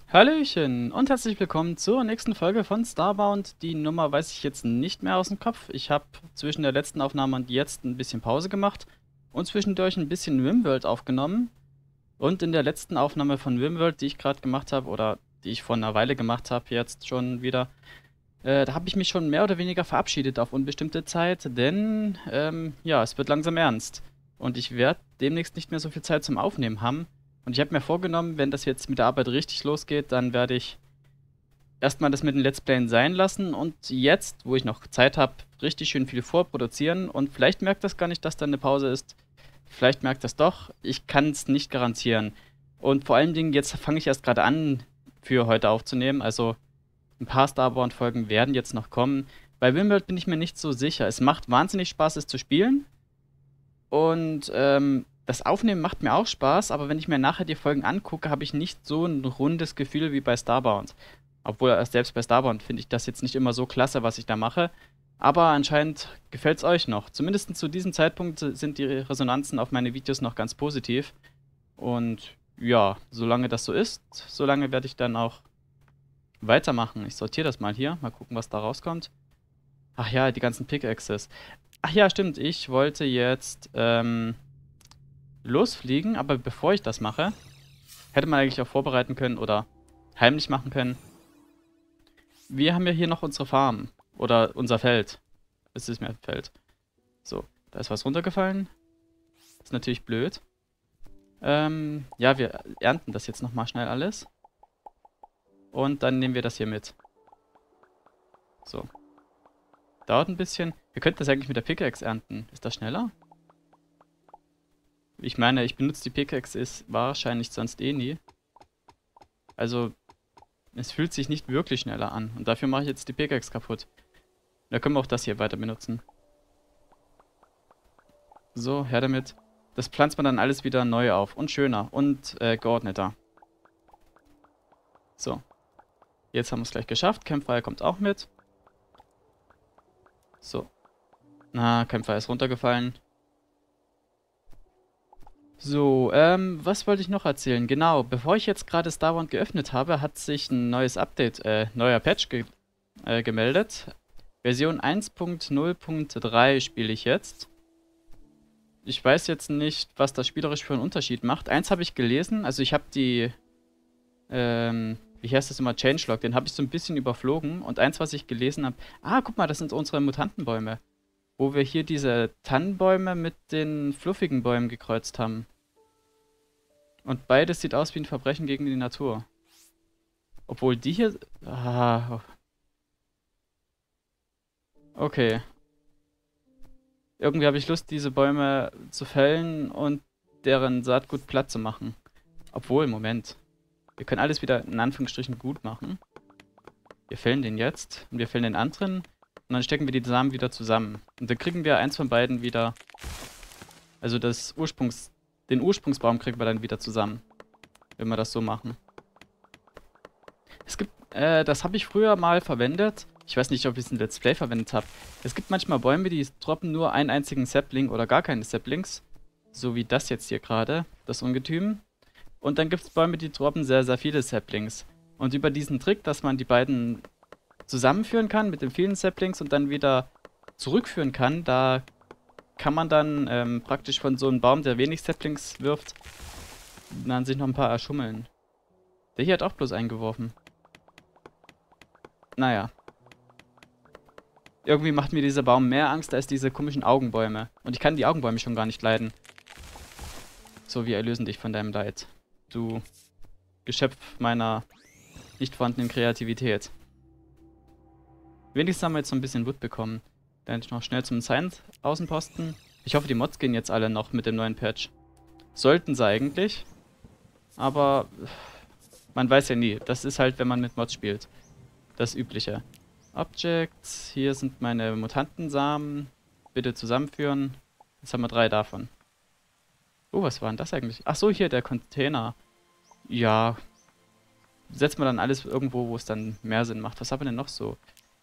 Hallöchen und herzlich willkommen zur nächsten Folge von Starbound. Die Nummer weiß ich jetzt nicht mehr aus dem Kopf. Ich habe zwischen der letzten Aufnahme und jetzt ein bisschen Pause gemacht und zwischendurch ein bisschen Rimworld aufgenommen. Und in der letzten Aufnahme von Rimworld, die ich gerade gemacht habe oder die ich vor einer Weile gemacht habe, jetzt schon wieder, da habe ich mich schon mehr oder weniger verabschiedet auf unbestimmte Zeit, denn ja, es wird langsam ernst. Und ich werde demnächst nicht mehr so viel Zeit zum Aufnehmen haben. Und ich habe mir vorgenommen, wenn das jetzt mit der Arbeit richtig losgeht, dann werde ich erstmal das mit den Let's Playen sein lassen und jetzt, wo ich noch Zeit habe, richtig schön viel vorproduzieren. Und vielleicht merkt das gar nicht, dass da eine Pause ist. Vielleicht merkt das doch. Ich kann es nicht garantieren. Und vor allen Dingen, jetzt fange ich erst gerade an, für heute aufzunehmen. Also ein paar Starbound-Folgen werden jetzt noch kommen. Bei Wimworld bin ich mir nicht so sicher. Es macht wahnsinnig Spaß, es zu spielen. Und das Aufnehmen macht mir auch Spaß, aber wenn ich mir nachher die Folgen angucke, habe ich nicht so ein rundes Gefühl wie bei Starbound. Obwohl, selbst bei Starbound finde ich das jetzt nicht immer so klasse, was ich da mache. Aber anscheinend gefällt es euch noch. Zumindest zu diesem Zeitpunkt sind die Resonanzen auf meine Videos noch ganz positiv. Und ja, solange das so ist, solange werde ich dann auch weitermachen. Ich sortiere das mal hier, mal gucken, was da rauskommt. Ach ja, die ganzen Pickaxes. Ach ja, stimmt, ich wollte jetzt losfliegen, aber bevor ich das mache, hätte man eigentlich auch vorbereiten können oder heimlich machen können. Wir haben ja hier noch unsere Farm oder unser Feld. Es ist mir ein Feld. So, da ist was runtergefallen. Ist natürlich blöd. Ja, wir ernten das jetzt nochmal schnell alles. Und dann nehmen wir das hier mit. So. Dauert ein bisschen. Wir könnten das eigentlich mit der Pickaxe ernten. Ist das schneller? Ich meine, ich benutze die Pickaxe ist wahrscheinlich sonst eh nie. Also, es fühlt sich nicht wirklich schneller an. Und dafür mache ich jetzt die Pickaxe kaputt. Da können wir auch das hier weiter benutzen. So, her damit. Das pflanzt man dann alles wieder neu auf. Und schöner. Und geordneter. So. Jetzt haben wir es gleich geschafft. Campfire kommt auch mit. So. Na, Campfire ist runtergefallen. So, was wollte ich noch erzählen? Genau, bevor ich jetzt gerade Starbound geöffnet habe, hat sich ein neues Update, neuer Patch gemeldet. Version 1.0.3 spiele ich jetzt. Ich weiß jetzt nicht, was das spielerisch für einen Unterschied macht. Eins habe ich gelesen, also ich habe die, wie heißt das immer, Changelog, den habe ich so ein bisschen überflogen. Und eins, was ich gelesen habe, ah, guck mal, das sind unsere Mutantenbäume. Wo wir hier diese Tannenbäume mit den fluffigen Bäumen gekreuzt haben. Und beides sieht aus wie ein Verbrechen gegen die Natur. Obwohl die hier... Ah, okay. Irgendwie habe ich Lust, diese Bäume zu fällen und deren Saatgut platt zu machen. Obwohl, Moment. Wir können alles wieder in Anführungsstrichen gut machen. Wir fällen den jetzt und wir fällen den anderen. Und dann stecken wir die Samen wieder zusammen. Und dann kriegen wir eins von beiden wieder... Also den Ursprungsbaum kriegen wir dann wieder zusammen. Wenn wir das so machen. Es gibt... das habe ich früher mal verwendet. Ich weiß nicht, ob ich es in Let's Play verwendet habe. Es gibt manchmal Bäume, die droppen nur einen einzigen Sapling oder gar keine Saplings. So wie das jetzt hier gerade. Das Ungetüm. Und dann gibt es Bäume, die droppen sehr, sehr viele Saplings. Und über diesen Trick, dass man die beiden zusammenführen kann mit den vielen Saplings und dann wieder zurückführen kann, da kann man dann praktisch von so einem Baum, der wenig Saplings wirft, dann sich noch ein paar erschummeln. Der hier hat auch bloß eingeworfen. Naja. Irgendwie macht mir dieser Baum mehr Angst als diese komischen Augenbäume. Und ich kann die Augenbäume schon gar nicht leiden. So, wir erlösen dich von deinem Leid. Du Geschöpf meiner nicht vorhandenen Kreativität. Wenigstens haben wir jetzt so ein bisschen Wood bekommen. Dann noch schnell zum Science-Außenposten. Ich hoffe, die Mods gehen jetzt alle noch mit dem neuen Patch. Sollten sie eigentlich. Aber man weiß ja nie. Das ist halt, wenn man mit Mods spielt. Das Übliche. Objects. Hier sind meine Mutantensamen. Bitte zusammenführen. Jetzt haben wir 3 davon. Oh, was war denn das eigentlich? Ach so, hier der Container. Ja. Setzen wir dann alles irgendwo, wo es dann mehr Sinn macht. Was haben wir denn noch so?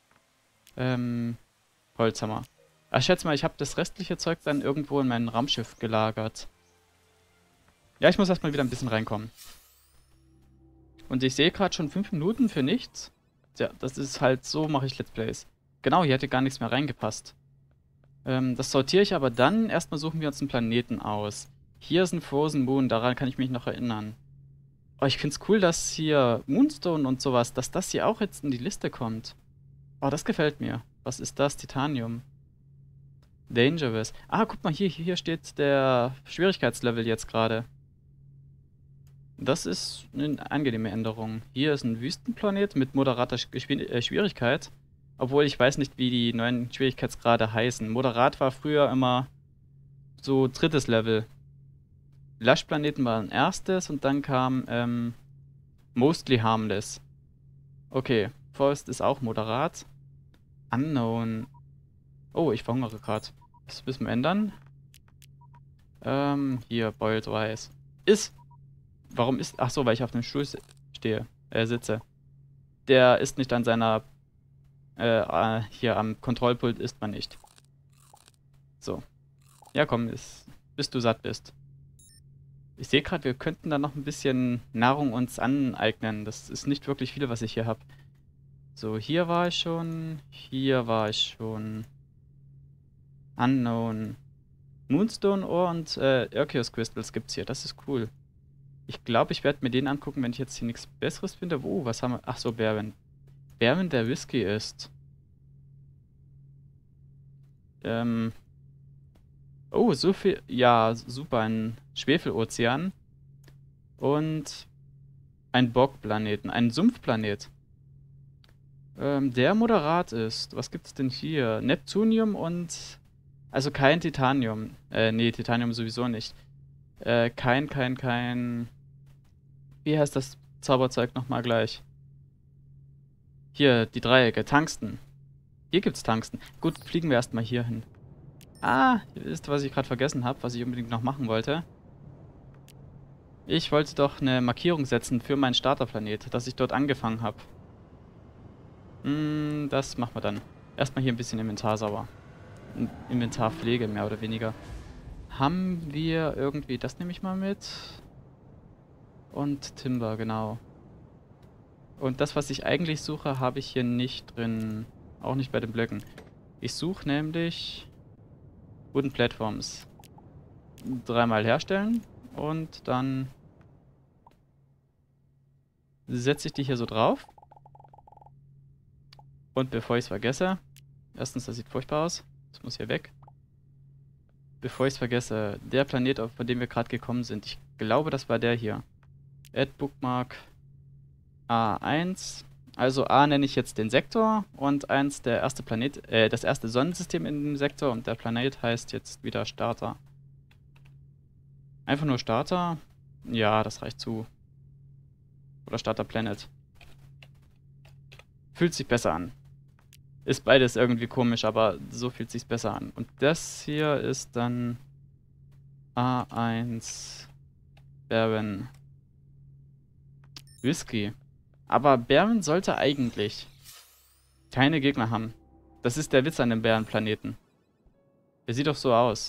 Holzhammer. Ach, ich schätze mal, ich habe das restliche Zeug dann irgendwo in mein Raumschiff gelagert. Ja, ich muss erstmal wieder ein bisschen reinkommen. Und ich sehe gerade schon 5 Minuten für nichts. Ja, das ist halt so, mache ich Let's Plays. Genau, hier hätte gar nichts mehr reingepasst. Das sortiere ich aber dann. Erstmal suchen wir uns einen Planeten aus. Hier ist ein Frozen Moon, daran kann ich mich noch erinnern. Oh, ich finde es cool, dass hier Moonstone und sowas, dass das hier auch jetzt in die Liste kommt. Oh, das gefällt mir. Was ist das? Titanium. Dangerous. Ah, guck mal, hier steht der Schwierigkeitslevel jetzt gerade. Das ist eine angenehme Änderung. Hier ist ein Wüstenplanet mit moderater Schwierigkeit. Obwohl ich weiß nicht, wie die neuen Schwierigkeitsgrade heißen. Moderat war früher immer so drittes Level. Lush-Planeten waren erstes und dann kam Mostly Harmless. Okay, Forest ist auch moderat. Unknown. Oh, ich verhungere gerade. Das müssen wir ändern. Hier, Boiled Rice. Ist. Warum ist. Ach so, weil ich auf dem Stuhl stehe. Sitze. Der ist nicht an seiner. Hier am Kontrollpult isst man nicht. So. Ja, komm, bis du satt bist. Ich sehe gerade, wir könnten da noch ein bisschen Nahrung uns aneignen. Das ist nicht wirklich viel, was ich hier habe. So, hier war ich schon. Hier war ich schon. Unknown. Moonstone Ore und Arceus Crystals gibt's hier. Das ist cool. Ich glaube, ich werde mir den angucken, wenn ich jetzt hier nichts Besseres finde. Was haben wir? Ach so, Bären. Bären, der Whisky ist. Oh, so viel. Ja, super. Ein Schwefelozean. Und ein Bogplaneten. Ein Sumpfplanet. Der moderat ist. Was gibt's denn hier? Neptunium und. Also kein Titanium. Nee, Titanium sowieso nicht. Kein. Wie heißt das Zauberzeug nochmal gleich? Hier, die Dreiecke. Tungsten. Hier gibt's Tungsten. Gut, fliegen wir erstmal hier hin. Ah, ihr wisst, was ich gerade vergessen habe, was ich unbedingt noch machen wollte. Ich wollte doch eine Markierung setzen für meinen Starterplanet, dass ich dort angefangen habe. Das machen wir dann. Erstmal hier ein bisschen Inventar sauber. Inventarpflege, mehr oder weniger. Haben wir irgendwie, das nehme ich mal mit. Und Timber, genau. Und das, was ich eigentlich suche, habe ich hier nicht drin. Auch nicht bei den Blöcken. Ich suche nämlich Wooden Platforms. 3-mal herstellen und dann setze ich die hier so drauf. Und bevor ich es vergesse, erstens, das sieht furchtbar aus. Das muss hier weg. Bevor ich es vergesse, der Planet, von dem wir gerade gekommen sind, ich glaube, das war der hier. Add Bookmark A1. Also A nenne ich jetzt den Sektor und 1 der erste Planet, das erste Sonnensystem in dem Sektor und der Planet heißt jetzt wieder Starter. Einfach nur Starter? Ja, das reicht zu. Oder Starter Planet. Fühlt sich besser an. Ist beides irgendwie komisch, aber so fühlt sich's besser an. Und das hier ist dann A1 Baron Whisky. Aber Baron sollte eigentlich keine Gegner haben. Das ist der Witz an dem Bärenplaneten. Der sieht doch so aus.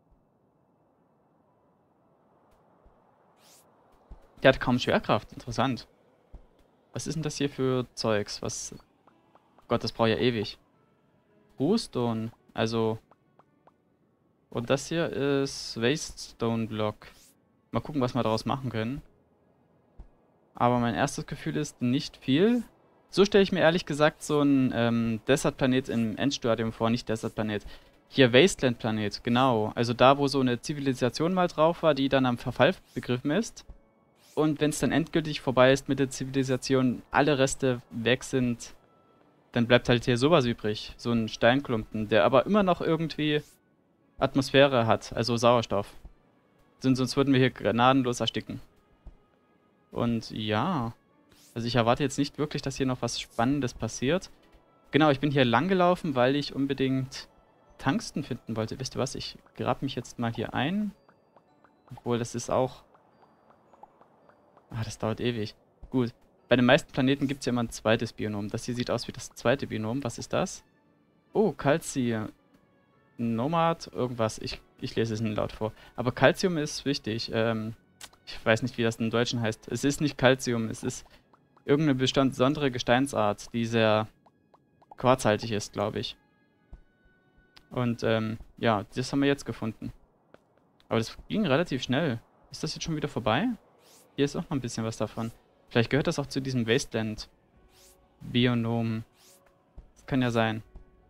Der hat kaum Schwerkraft. Interessant. Was ist denn das hier für Zeugs? Was... Gott, das braucht ja ewig. Ruhestone. Also... Und das hier ist Wastestone Block. Mal gucken, was wir daraus machen können. Aber mein erstes Gefühl ist nicht viel. So stelle ich mir ehrlich gesagt so einen Desert-Planet im Endstadium vor, nicht Desert-Planet. Hier Wasteland-Planet, genau. Also da, wo so eine Zivilisation mal drauf war, die dann am Verfall begriffen ist. Und wenn es dann endgültig vorbei ist mit der Zivilisation, alle Reste weg sind, dann bleibt halt hier sowas übrig. So ein Steinklumpen, der aber immer noch irgendwie Atmosphäre hat, also Sauerstoff. Sonst würden wir hier gnadenlos ersticken. Und ja, also ich erwarte jetzt nicht wirklich, dass hier noch was Spannendes passiert. Genau, ich bin hier lang gelaufen, weil ich unbedingt Tungsten finden wollte. Wisst ihr was, ich grab mich jetzt mal hier ein. Obwohl, das ist auch... Ah, das dauert ewig. Gut, bei den meisten Planeten gibt es ja immer ein zweites Bionom. Das hier sieht aus wie das zweite Bionom. Was ist das? Oh, Calcium. Nomad, irgendwas. Ich lese es nicht laut vor. Aber Calcium ist wichtig. Ich Ich weiß nicht, wie das im Deutschen heißt. Es ist nicht Calcium, es ist irgendeine besondere Gesteinsart, die sehr quarzhaltig ist, glaube ich. Und ja, das haben wir jetzt gefunden. Aber das ging relativ schnell. Ist das jetzt schon wieder vorbei? Hier ist auch noch ein bisschen was davon. Vielleicht gehört das auch zu diesem Wasteland-Bionom. Das kann ja sein.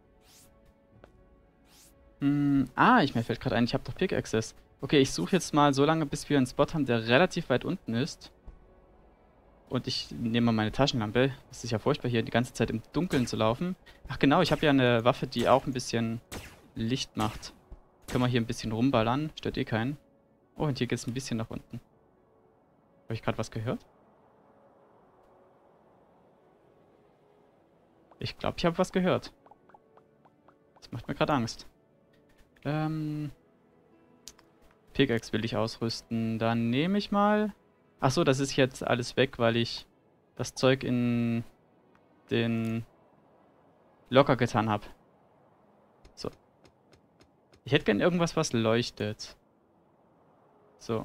Mir fällt gerade ein, ich habe doch Pickaxes. Okay, ich suche jetzt mal so lange, bis wir einen Spot haben, der relativ weit unten ist. Und ich nehme mal meine Taschenlampe. Es ist ja furchtbar, hier die ganze Zeit im Dunkeln zu laufen. Ach genau, ich habe ja eine Waffe, die auch ein bisschen Licht macht. Können wir hier ein bisschen rumballern. Stört eh keinen. Oh, und hier geht es ein bisschen nach unten. Habe ich gerade was gehört? Ich glaube, ich habe was gehört. Das macht mir gerade Angst. Pickaxe will ich ausrüsten. Dann nehme ich mal... Achso, das ist jetzt alles weg, weil ich das Zeug in den Locker getan habe. So. Ich hätte gern irgendwas, was leuchtet. So.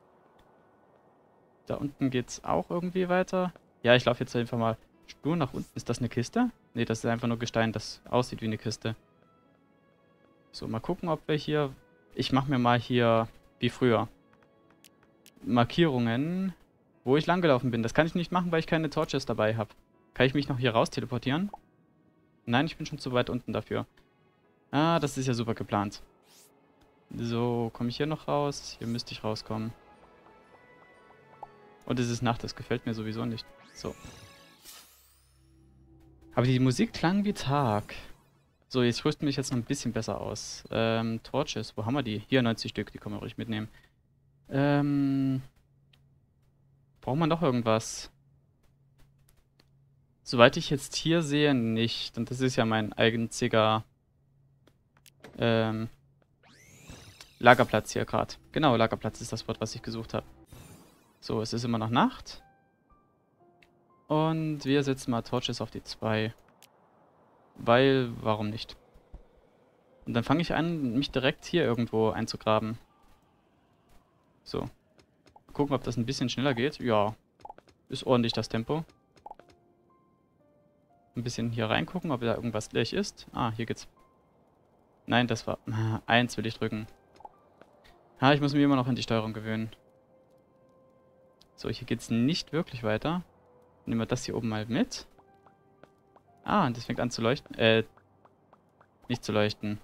Da unten geht's auch irgendwie weiter. Ja, ich laufe jetzt einfach mal stur nach unten. Ist das eine Kiste? Ne, das ist einfach nur Gestein, das aussieht wie eine Kiste. So, mal gucken, ob wir hier... Ich mache mir mal hier, wie früher, Markierungen, wo ich langgelaufen bin. Das kann ich nicht machen, weil ich keine Torches dabei habe. Kann ich mich noch hier raus teleportieren? Nein, ich bin schon zu weit unten dafür. Ah, das ist ja super geplant. So, komme ich hier noch raus? Hier müsste ich rauskommen. Und es ist Nacht, das gefällt mir sowieso nicht. So. Aber die Musik klang wie Tag. So, jetzt rüsten mich jetzt noch ein bisschen besser aus. Torches, wo haben wir die? Hier 90 Stück, die können wir ruhig mitnehmen. Braucht man noch irgendwas? Soweit ich jetzt hier sehe, nicht. Und das ist ja mein einziger Lagerplatz hier gerade. Genau, Lagerplatz ist das Wort, was ich gesucht habe. So, es ist immer noch Nacht. Und wir setzen mal Torches auf die 2. Weil, warum nicht? Und dann fange ich an, mich direkt hier irgendwo einzugraben. So. Gucken, ob das ein bisschen schneller geht. Ja, ist ordentlich das Tempo. Ein bisschen hier reingucken, ob da irgendwas gleich ist. Ah, hier geht's. Nein, das war... 1 will ich drücken. Ich muss mich immer noch an die Steuerung gewöhnen. So, hier geht's nicht wirklich weiter. Nehmen wir das hier oben mal mit. Und das fängt an zu leuchten. Nicht zu leuchten.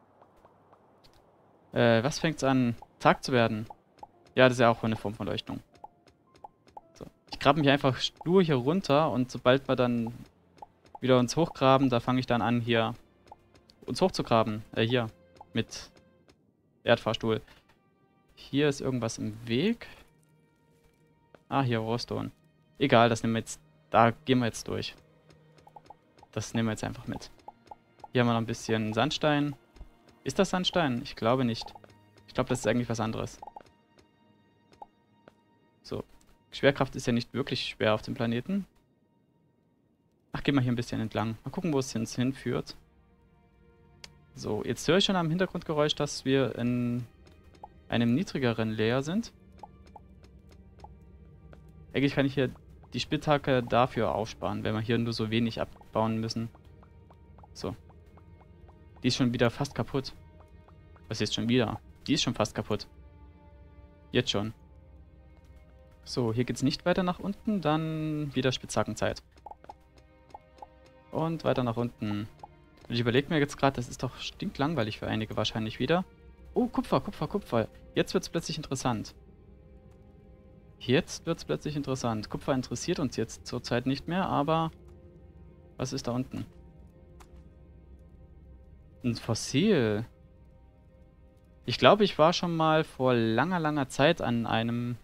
Was fängt's an? Tag zu werden. Ja, das ist ja auch eine Form von Leuchtung. So. Ich grabe mich einfach stur hier runter und sobald wir dann wieder uns hochgraben, da fange ich dann an, hier uns hochzugraben. Hier. Mit Erdfahrstuhl. Hier ist irgendwas im Weg. Hier, Rohrstone. Egal, das nehmen wir jetzt. Da gehen wir jetzt durch. Das nehmen wir jetzt einfach mit. Hier haben wir noch ein bisschen Sandstein. Ist das Sandstein? Ich glaube nicht. Ich glaube, das ist eigentlich was anderes. So. Schwerkraft ist ja nicht wirklich schwer auf dem Planeten. Gehen wir hier ein bisschen entlang. Mal gucken, wo es uns hinführt. So, jetzt höre ich schon am Hintergrundgeräusch, dass wir in einem niedrigeren Layer sind. Eigentlich kann ich hier die Spitzhacke dafür aufsparen, wenn wir hier nur so wenig abbauen müssen. So. Die ist schon wieder fast kaputt. Was ist schon wieder? Die ist schon fast kaputt. Jetzt schon. So, hier geht's nicht weiter nach unten, dann wieder Spitzhackenzeit. Und weiter nach unten. Und ich überlege mir jetzt gerade, das ist doch stinklangweilig für einige wahrscheinlich wieder. Oh, Kupfer, Kupfer, Kupfer. Jetzt wird's plötzlich interessant. Jetzt wird's plötzlich interessant. Kupfer interessiert uns jetzt zurzeit nicht mehr, aber... Was ist da unten? Ein Fossil. Ich glaube, ich war schon mal vor langer, langer Zeit an einem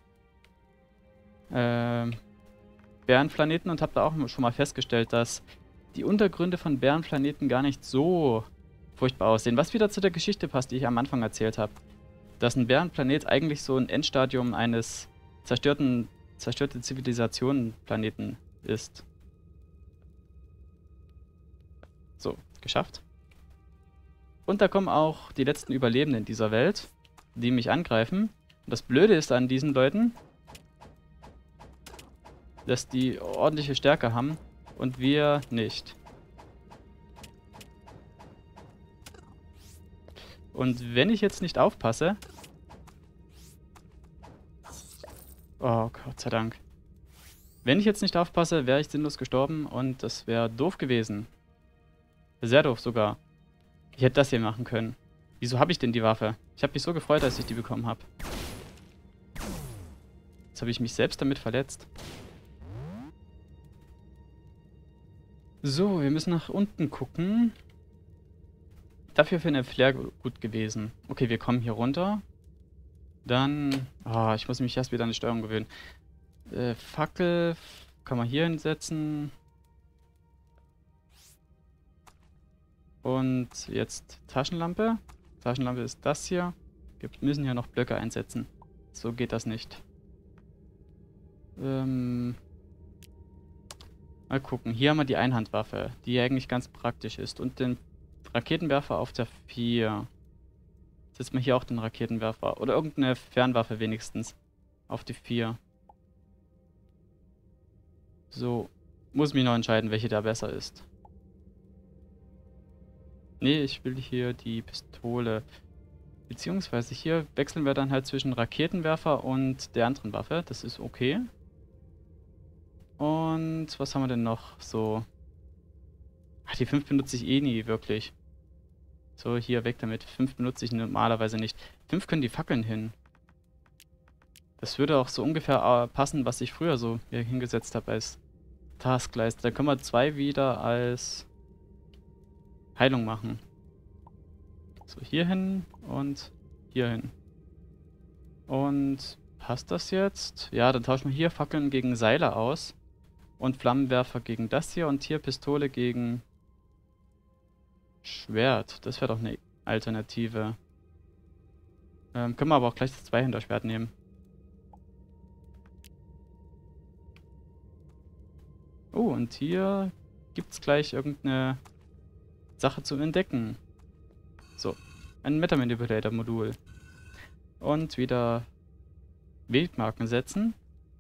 Bärenplaneten und habe da auch schon mal festgestellt, dass die Untergründe von Bärenplaneten gar nicht so furchtbar aussehen. Was wieder zu der Geschichte passt, die ich am Anfang erzählt habe. Dass ein Bärenplanet eigentlich so ein Endstadium eines zerstörte Zivilisationen-Planeten ist. So, geschafft. Und da kommen auch die letzten Überlebenden dieser Welt, die mich angreifen. Und das Blöde ist an diesen Leuten, dass die ordentliche Stärke haben und wir nicht. Und wenn ich jetzt nicht aufpasse... Oh, Gott sei Dank. Wenn ich jetzt nicht aufpasse, wäre ich sinnlos gestorben und das wäre doof gewesen. Sehr doof sogar. Ich hätte das hier machen können. Wieso habe ich denn die Waffe? Ich habe mich so gefreut, als ich die bekommen habe. Jetzt habe ich mich selbst damit verletzt. So, wir müssen nach unten gucken. Dafür wäre eine Flare gut gewesen. Okay, wir kommen hier runter. Dann... Oh, ich muss mich erst wieder an die Steuerung gewöhnen. Fackel kann man hier hinsetzen. Und jetzt Taschenlampe. Taschenlampe ist das hier. Wir müssen hier noch Blöcke einsetzen. So geht das nicht. Mal gucken. Hier haben wir die Einhandwaffe, die eigentlich ganz praktisch ist. Und den Raketenwerfer auf der 4. Setzen wir hier auch den Raketenwerfer. Oder irgendeine Fernwaffe wenigstens. Auf die 4. So. Muss mich noch entscheiden, welche da besser ist. Nee, ich will hier die Pistole. Beziehungsweise hier wechseln wir dann halt zwischen Raketenwerfer und der anderen Waffe. Das ist okay. Und was haben wir denn noch so? Ach, die 5 benutze ich eh nie, wirklich. So, hier, weg damit. 5 benutze ich normalerweise nicht. 5 können die Fackeln hin. Das würde auch so ungefähr passen, was ich früher so hier hingesetzt habe als Taskleiste. Dann können wir 2 wieder als Heilung machen. So, hier hin und hier hin. Und passt das jetzt? Ja, dann tauschen wir hier Fackeln gegen Seile aus. Und Flammenwerfer gegen das hier. Und hier Pistole gegen Schwert. Das wäre doch eine Alternative. Können wir aber auch gleich das Zweihänderschwert nehmen. Oh, und hier gibt es gleich irgendeine Sache zu entdecken. So, ein Meta-Manipulator-Modul. Und wieder Wegmarken setzen.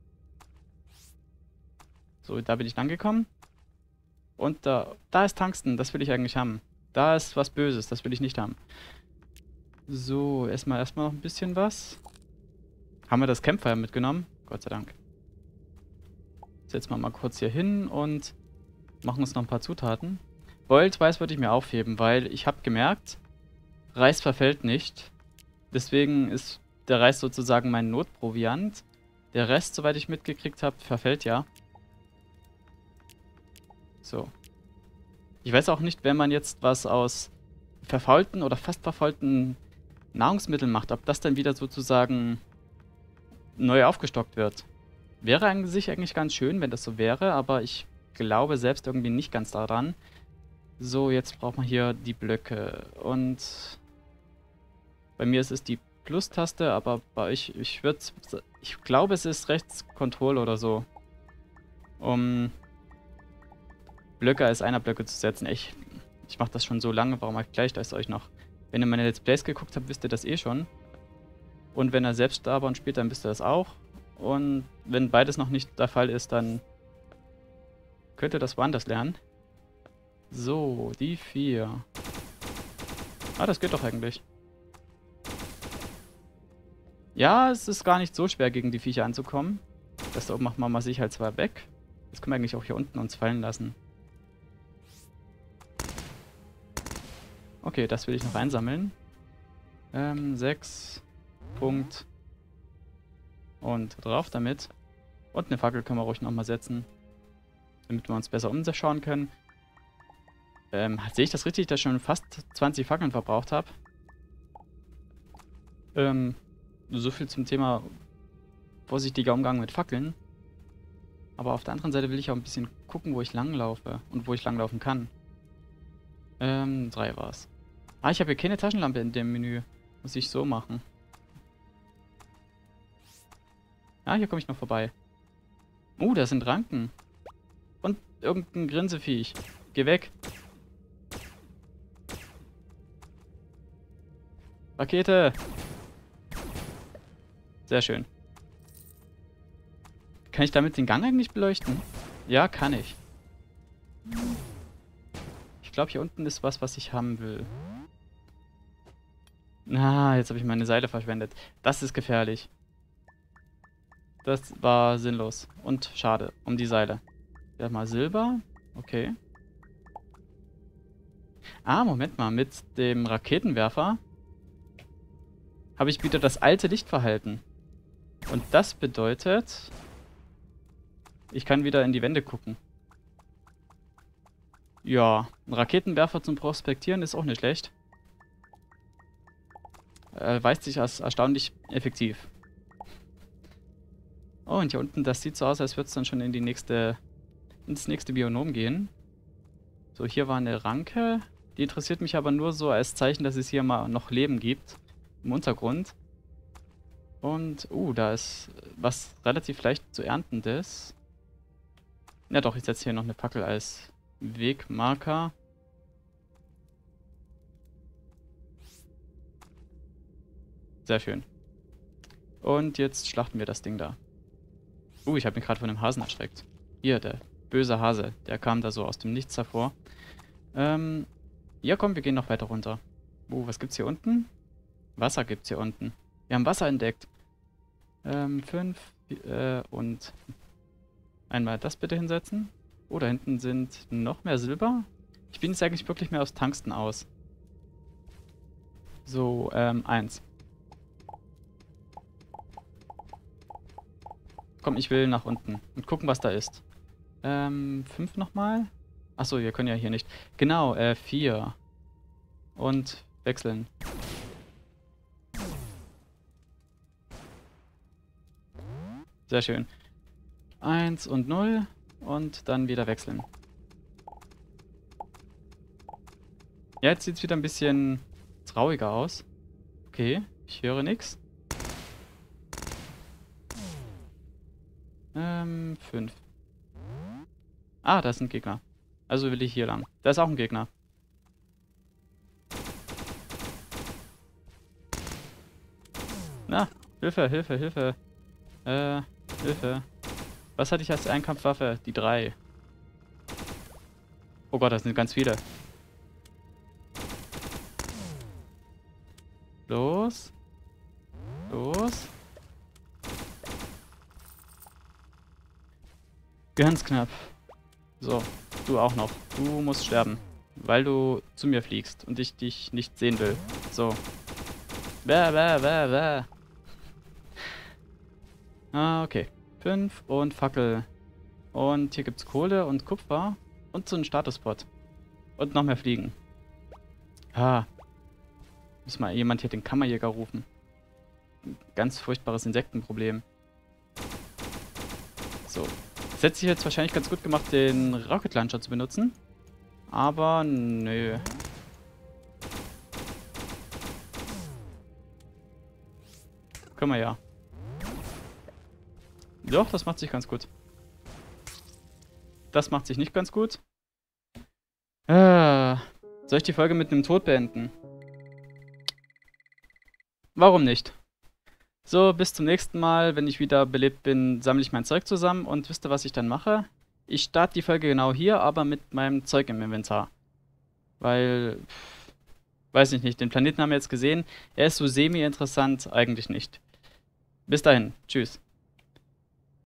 So, da bin ich lang gekommen. Und da ist Tungsten, das will ich eigentlich haben. Da ist was Böses, das will ich nicht haben. So, erstmal noch ein bisschen was. Haben wir das Campfire mitgenommen? Gott sei Dank. Setzen wir mal kurz hier hin und machen uns noch ein paar Zutaten. Boiled Weiß würde ich mir aufheben, weil ich habe gemerkt, Reis verfällt nicht. Deswegen ist der Reis sozusagen mein Notproviant. Der Rest, soweit ich mitgekriegt habe, verfällt ja. So. Ich weiß auch nicht, wenn man jetzt was aus verfaulten oder fast verfaulten Nahrungsmitteln macht, ob das dann wieder sozusagen neu aufgestockt wird. Wäre an sich eigentlich ganz schön, wenn das so wäre, aber ich glaube selbst irgendwie nicht ganz daran. So, jetzt braucht man hier die Blöcke. Und bei mir ist es die Plus-Taste, aber bei euch, ich glaube, es ist Rechts-Control oder so. Um Blöcke als Einer-Blöcke zu setzen. Ich mache das schon so lange, warum erkläre ich das euch noch? Wenn ihr meine Let's Plays geguckt habt, wisst ihr das eh schon. Und wenn ihr selbst da war und spielt, dann wisst ihr das auch. Und wenn beides noch nicht der Fall ist, dann könnt ihr das woanders lernen. So, die 4. Ah, das geht doch eigentlich. Ja, es ist gar nicht so schwer, gegen die Viecher anzukommen. Das da oben machen wir mal sicherheitshalber weg. Das können wir eigentlich auch hier unten uns fallen lassen. Okay, das will ich noch einsammeln. 6 Punkt. Und drauf damit. Und eine Fackel können wir ruhig nochmal setzen. Damit wir uns besser umschauen können. Sehe ich das richtig, dass ich schon fast 20 Fackeln verbraucht habe? So viel zum Thema vorsichtiger Umgang mit Fackeln. Aber auf der anderen Seite will ich auch ein bisschen gucken, wo ich langlaufe. Und wo ich langlaufen kann. 3 war's. Ah, ich habe hier keine Taschenlampe in dem Menü. Muss ich so machen. Ah, hier komme ich noch vorbei. Da sind Ranken. Und irgendein Grinseviech. Geh weg. Rakete. Sehr schön. Kann ich damit den Gang eigentlich beleuchten? Ja, kann ich. Ich glaube, hier unten ist was ich haben will. Ah, jetzt habe ich meine Seile verschwendet. Das ist gefährlich. Das war sinnlos. Und schade. Um die Seile. Ja, mal Silber. Okay. Ah, Moment mal. Mit dem Raketenwerfer habe ich wieder das alte Lichtverhalten. Und das bedeutet, ich kann wieder in die Wände gucken. Ja, ein Raketenwerfer zum Prospektieren ist auch nicht schlecht. Weist sich als erstaunlich effektiv. Oh, und hier unten, das sieht so aus, als würde es dann schon in ins nächste Bionom gehen. So, hier war eine Ranke. Die interessiert mich aber nur so als Zeichen, dass es hier mal noch Leben gibt. Im Untergrund. Und, da ist was relativ leicht zu erntendes. Ja doch, ich setze hier noch eine Fackel als Wegmarker. Sehr schön. Und jetzt schlachten wir das Ding da. Ich habe mich gerade von einem Hasen erschreckt. Hier, der böse Hase. Der kam da so aus dem Nichts hervor. Ja komm, wir gehen noch weiter runter. Was gibt's hier unten? Wasser gibt's hier unten. Wir haben Wasser entdeckt. 5 und einmal das bitte hinsetzen. Oh, da hinten sind noch mehr Silber. Ich bin jetzt eigentlich wirklich mehr aus Tungsten aus. So, 1. Komm, ich will nach unten und gucken, was da ist. 5 nochmal. Achso, wir können ja hier nicht. Genau, 4. Und wechseln. Sehr schön. 1 und 0 und dann wieder wechseln. Ja, jetzt sieht es wieder ein bisschen trauriger aus. Okay, ich höre nichts. 5. Ah, da ist ein Gegner. Also will ich hier lang. Da ist auch ein Gegner. Na, Hilfe, Hilfe, Hilfe. Hilfe. Was hatte ich als Einkampfwaffe? Die 3. Oh Gott, das sind ganz viele. Los. Los. Ganz knapp. So, du auch noch. Du musst sterben. Weil du zu mir fliegst und ich dich nicht sehen will. So. Bäh. Ah, okay. 5 und Fackel. Und hier gibt's Kohle und Kupfer. Und so einen Statuspot. Und noch mehr Fliegen. Ah. Muss mal jemand hier den Kammerjäger rufen. Ein ganz furchtbares Insektenproblem. So. Es hätte sich jetzt wahrscheinlich ganz gut gemacht, den Rocket Launcher zu benutzen. Aber nö. Können wir ja. Doch, das macht sich ganz gut. Das macht sich nicht ganz gut. Soll ich die Folge mit einem Tod beenden? Warum nicht? So, bis zum nächsten Mal. Wenn ich wieder belebt bin, sammle ich mein Zeug zusammen. Und wisst ihr, was ich dann mache? Ich starte die Folge genau hier, aber mit meinem Zeug im Inventar. Weil, weiß ich nicht, den Planeten haben wir jetzt gesehen. Er ist so semi-interessant, eigentlich nicht. Bis dahin. Tschüss.